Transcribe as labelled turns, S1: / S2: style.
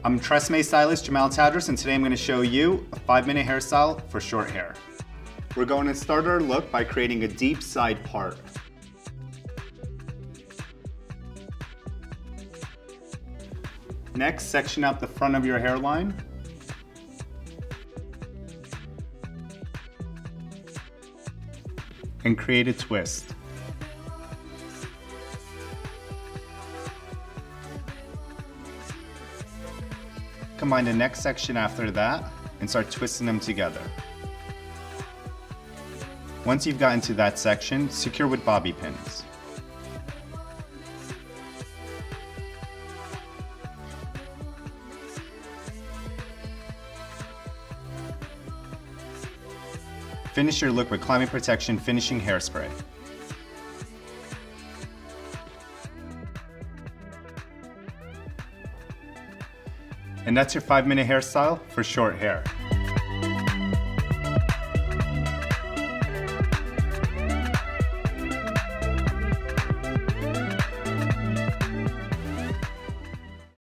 S1: I'm TRESemme stylist Jamal Tadros, and today I'm going to show you a 5-minute hairstyle for short hair. We're going to start our look by creating a deep side part. Next, section out the front of your hairline. And create a twist. Combine the next section after that and start twisting them together. Once you've gotten to that section, secure with bobby pins. Finish your look with climate protection finishing hairspray. And that's your 5-minute hairstyle for short hair.